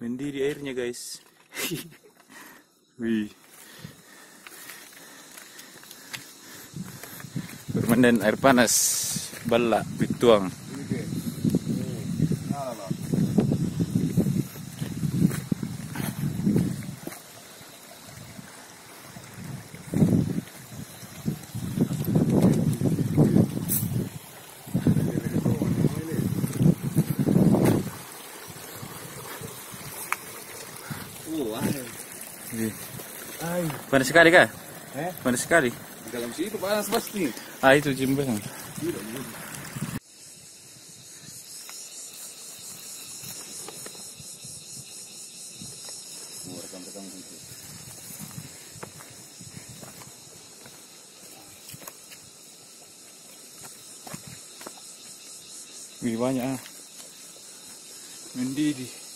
Mandi di airnya guys. Wih. Permainan air panas. Bala dituang. Panas sekali kah? Panas sekali. Dalam situ panas pasti. Ah itu jembatan. Wih banyak ah. Mendidih.